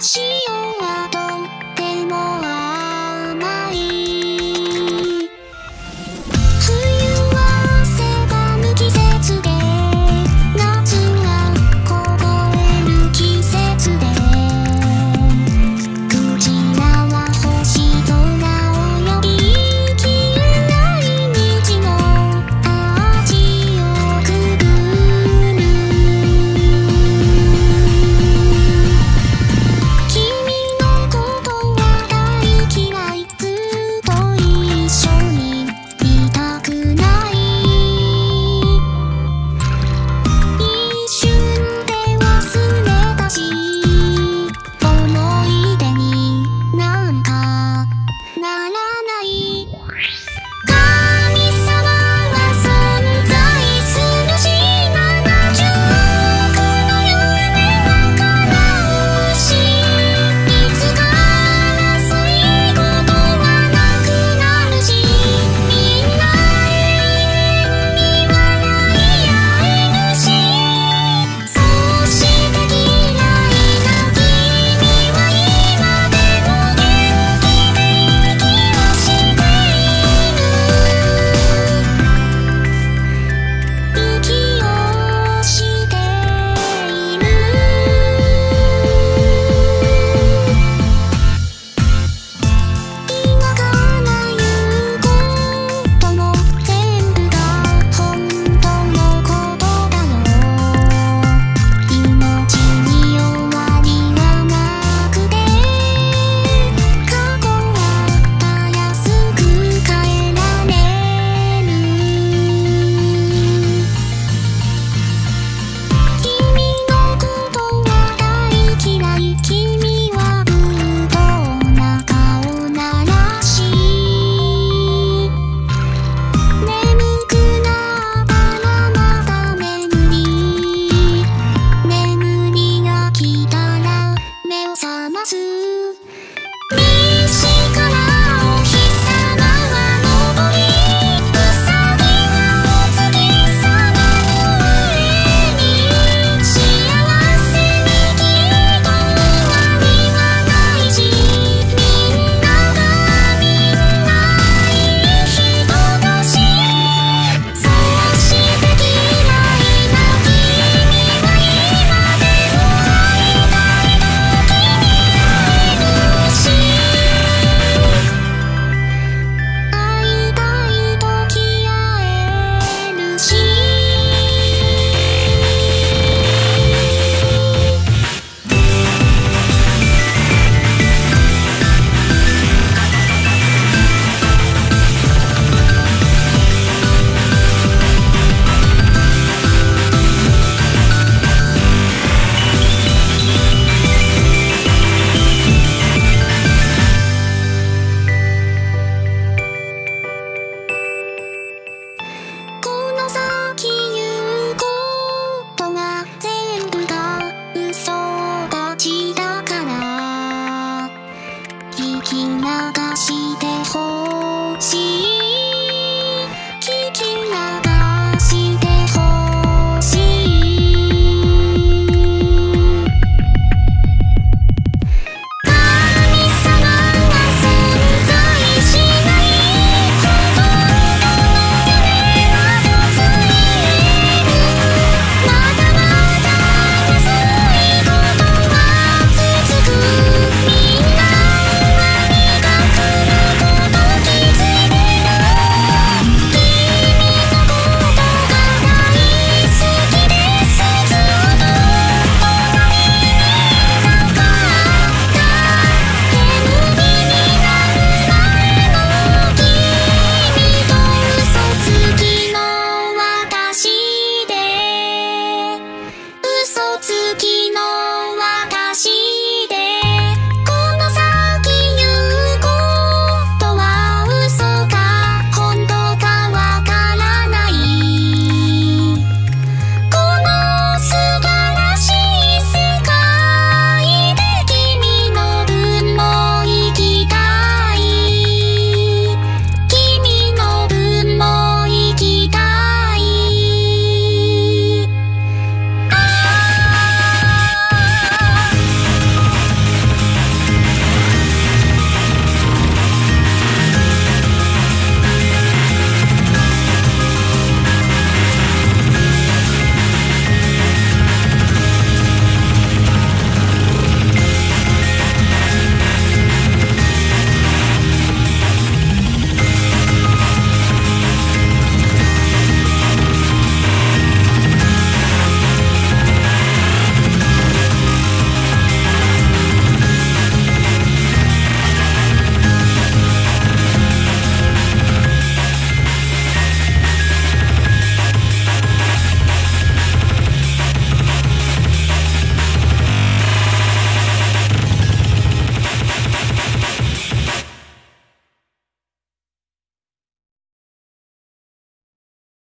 潮はとっても甘い。冬は汗ばむ季節で、夏が凍える季節で、クジラは星空を呼び、消えない道の味をくぐる。君のことは大嫌い、ずっと一緒にいたくない。一瞬で忘れたし、思い出になんかならない。神様は存在するし、70億の夢は叶うし、いつか争い事はなくなるし、みんな永遠に笑い合えるし、そして嫌いな君は今でも元気で息をしている。息をしている。今から言うことも全部が本当のことだよ。命に終わりはなくて、過去はたやすく変えられる。君のことは大嫌い、君はぶどうな顔ならし、眠くなったらまた眠りが来たら目を覚ます。西からお日様は昇り、うさぎはお月様の上に、幸せにきっと終わりはないし、みんながみんないい人だし、そして嫌いな君は今でも会いたい時に会えるし、会いたい時会えるし。この先言うことが全部が嘘たちだから、聞き流してほしい。